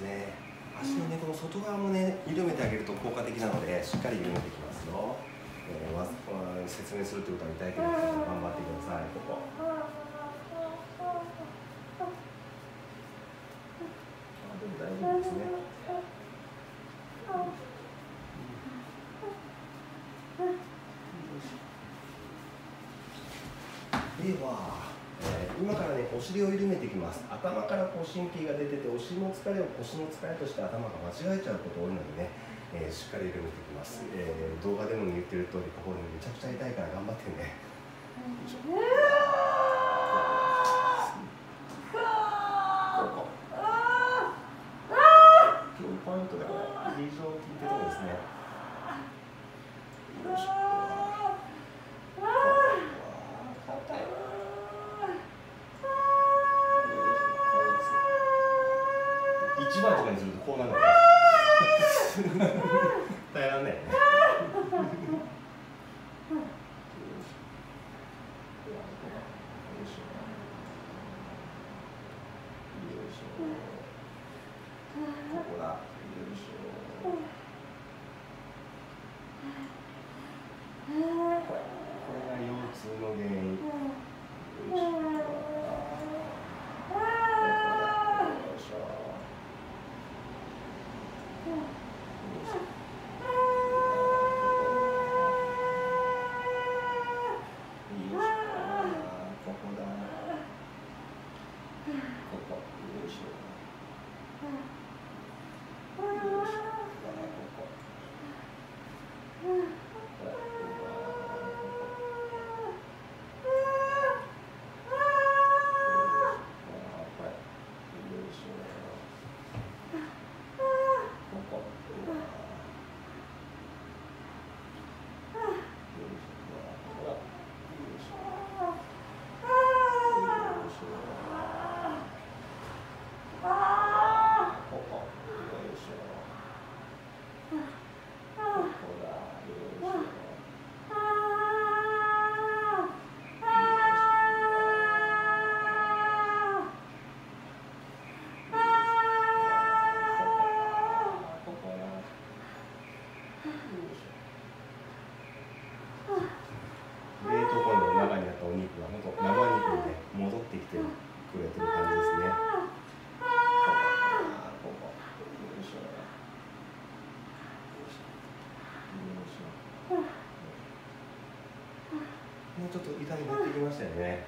ね。足のね、この外側もね、緩めてあげると効果的なので、しっかり緩めていきますよ。説明するということは痛いけど、頑張ってください。ここ。でも大丈夫ですね。では、今からね、お尻を緩めていきます。頭からこう神経が出てて、お尻の疲れを腰の疲れとして頭が間違えちゃうこと多いのでね、しっかり緩めていきます。動画でも言ってる通り、ここでめちゃくちゃ痛いから頑張ってね。ピンポイントでこれ、非常に効いてるところですね。よいしょ。1番とかにするとこうなるのね。耐えらんないよね。ここだ。よいしょ。これが腰痛の原因。よいしょ。ちょっと痛み減ってきましたよね。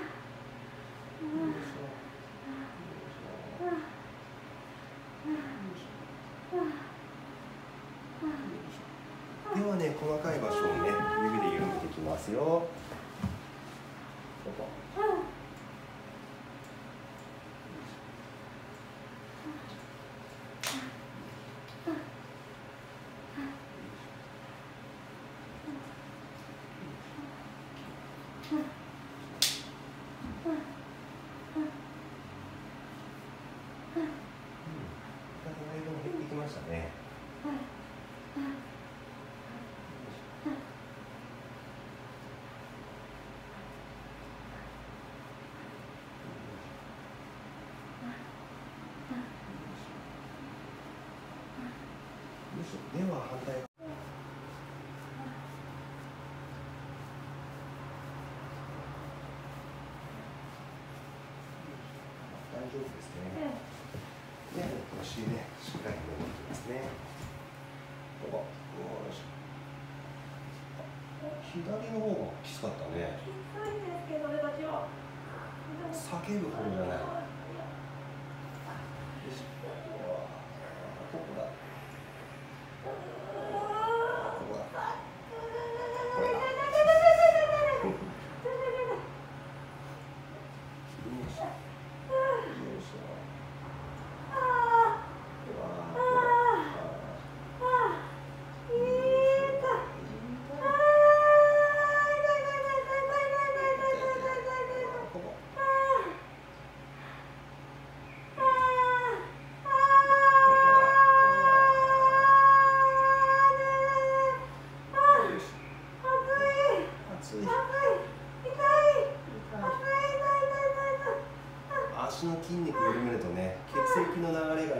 ではね、細かい場所をね、指で緩めていきますよ。ここ。では反対側。大丈夫ですね。で、お尻ね、しっかり伸ばしてますね。ここ。よいしょ。左の方がきつかったね。きついですけどね、私は。叫ぶ方じゃない。よし。ここだ。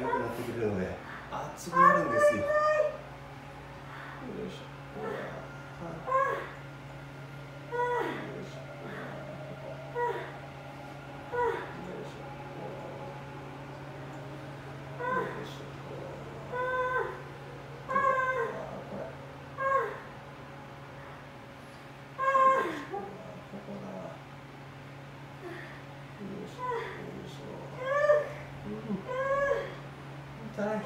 軽くなってくるので熱くなるんですよ。よいしょ。痛い。これだ。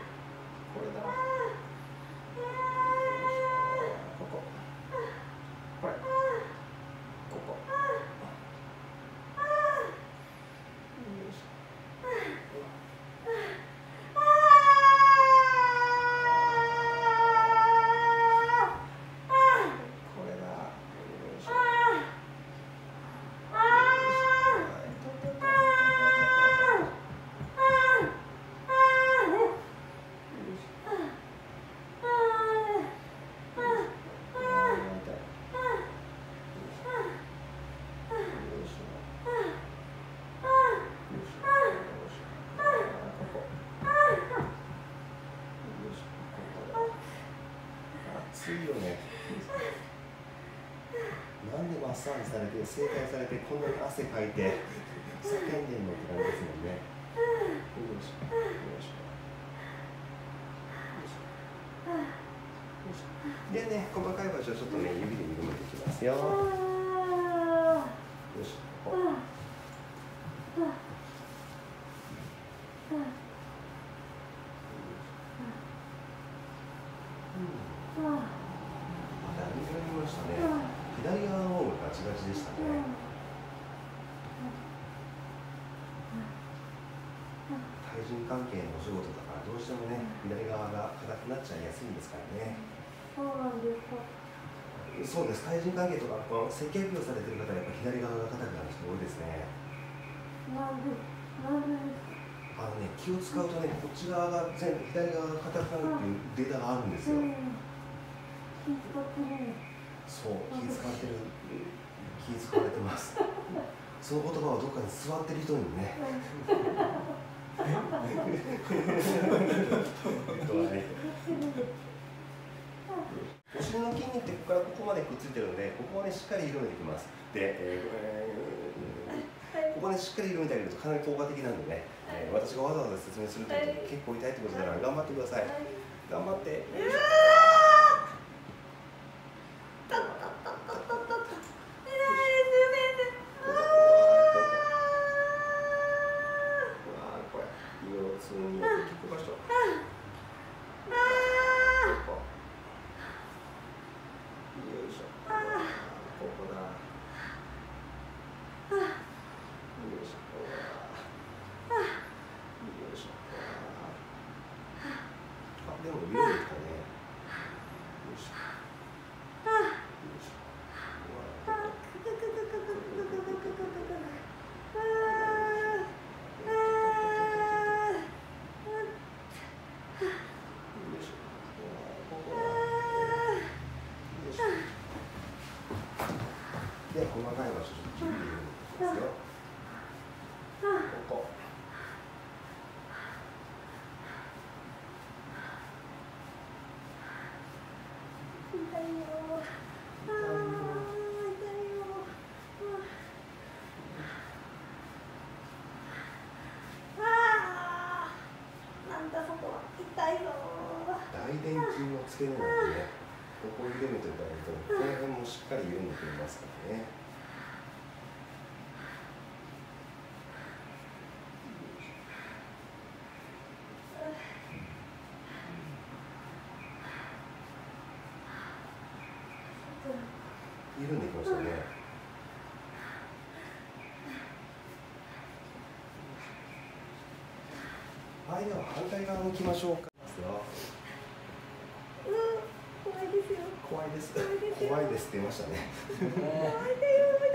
ここ。これ。ここ。よいしょ。これだ。よいしょ。熱いよね。なんでマッサージされて整体されてこんなに汗かいて叫んでんのって感じですもんね。よいしょよいしょよいしょ。でね、細かい場所をちょっとね指で緩めていきますよ。よいしょ。ここ。だいぶやりましたね。左側の方がガチガチでしたね。対人関係のお仕事だからどうしてもね、左側が硬くなっちゃいやすいんですからね。 そうなんですか。 そうです。対人関係とか接客業されてる方はやっぱ左側が硬くなる人多いですね。 なんでですか。 気を使うとね、こっち側が全部左側が硬くなるっていうデータがあるんですよ。 気使ってる。 そう、気使ってる。気使われてます。その言葉をどっかに座ってる人にね。お尻の筋肉ってここからここまでくっついてるので、ここをねしっかり緩めていきます。で、ここねしっかり緩めてあげるとかなり効果的なんでね、私がわざわざ説明すると結構痛いってことなら頑張ってください。頑張って。でも緩いですかね。よいしょ。で、細かい場所ちょっと指で緩めていきますよ。ここ。大臀筋の付け根なんでね、ここを緩めていただくと、この辺もしっかり緩んでくれますからね。緩んできましたね。はい、では反対側に行きましょうか。 怖いですよ。 怖いです。怖いですって言いましたね。 怖いだよね。